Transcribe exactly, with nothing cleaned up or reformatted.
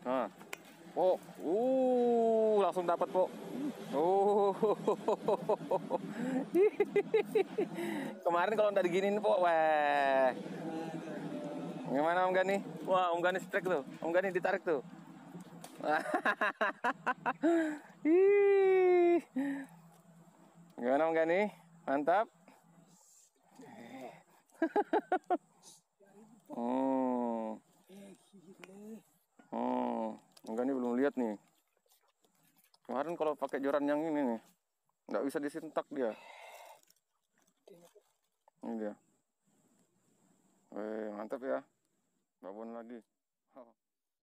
Nah. Oh, uh, langsung dapat, Po. Oh. Kemarin kalau udah diginiin, Po, wah. Gimana Om Gani? Wah, Om Gani strike tuh. Om Gani ditarik tuh. Gimana Om Gani? Mantap. Hmm. Hmm. Om Gani belum lihat nih. Kemarin kalau pakai joran yang ini nih, nggak bisa disentak dia. Ini dia. Weh, mantap ya. Babon lagi.